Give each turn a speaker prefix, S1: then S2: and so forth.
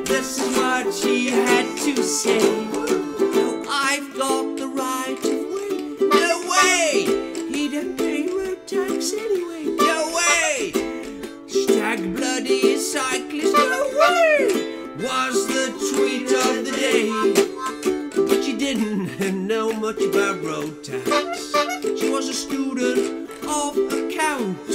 S1: this is what she had to say. No, I've got the right of way. No way! He'd have paid road tax anyway. No way! Stag bloody cyclist. No way! Was the tweet of the day. But she didn't know much about road tax. She was a student of accounts.